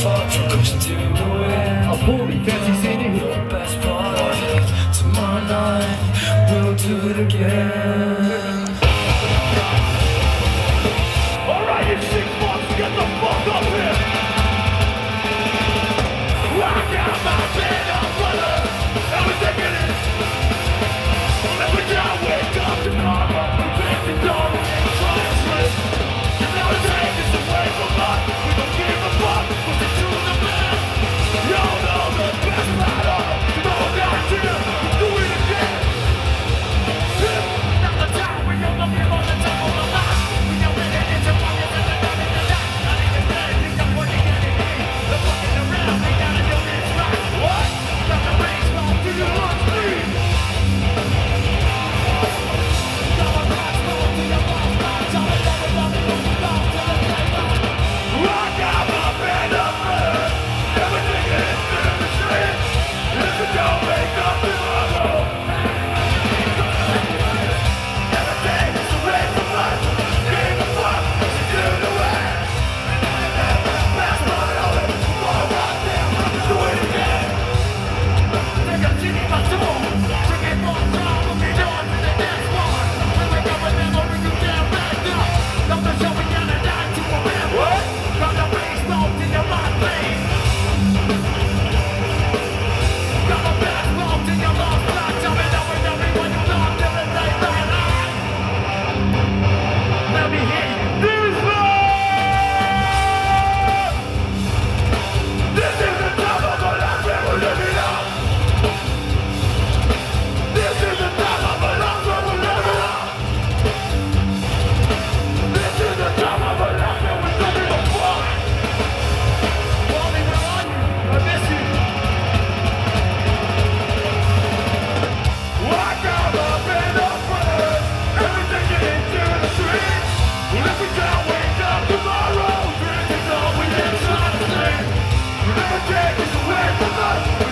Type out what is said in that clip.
A fully fancy city. Tomorrow night, we'll do it again. Alright, you 6 months, get the fuck up here. I got my band up, brother, and we're taking it. Every time we wake up tomorrow, we take the dawn and try to slip. You never take this away from us. We don't give a fuck, push it to the man. Y'all know the best part of it. You know that deal, do it again. Now the time we don't know we're on the top of the line. We know we're in it, fuck it, and they're in the line. Not even better, think I'm working at it. They're fucking around, they gotta do this right. What? Got the baseball, do you want me? Got a basketball, do you want me? Tell me everybody who's along to the playground. I got my band up, brother, and we're taking it to the street. If we don't wake up tomorrow, never take this away from us. Give a fuck, push it to the west. Pass my over, more right there, do it again. Take a city by two. Take it for a drive, we'll be doing to the dance floor. We wake up with memory, you can't back up. Don't show me down and die to a man. What? Got the baseball to your mind, please. Got a basketball to your lost blood. Tell me that we're everyone you love till the day that I. Let me hear you. This is the time of a life that we're living on. This is the time of a life that we're living on. This is the time of a life that we're living on. Wally, where are you? I miss you. I got my band of brothers, and we're taking it to the streets. Well, if we don't wake up tomorrow, this is all we need to sleep. We'll never take this away from us.